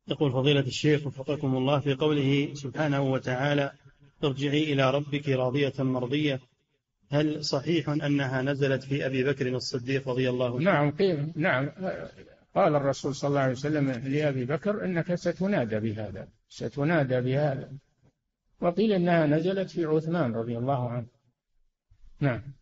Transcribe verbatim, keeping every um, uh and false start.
يقول فضيلة الشيخ وفقكم الله، في قوله سبحانه وتعالى ارجعي إلى ربك راضية مرضية، هل صحيح أنها نزلت في أبي بكر الصديق رضي الله عنه؟ نعم قيل نعم، قال الرسول صلى الله عليه وسلم لأبي بكر إنك ستنادى بهذا، ستنادى بهذا. وقيل إنها نزلت في عثمان رضي الله عنه. نعم.